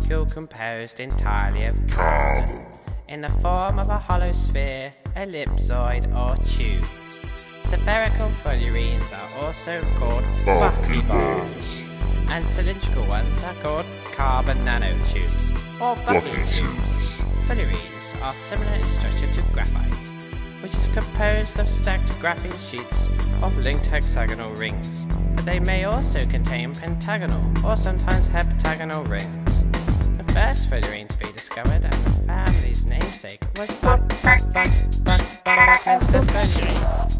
molecule composed entirely of carbon, in the form of a hollow sphere, ellipsoid or tube. Spherical fullerenes are also called buckybars, and cylindrical ones are called carbon nanotubes or bucking tubes. Fullerenes are similar in structure to graphite, which is composed of stacked graphene sheets of linked hexagonal rings, but they may also contain pentagonal or sometimes heptagonal rings. The first fullerene to be discovered and the family's namesake was Buckminster Fullerene.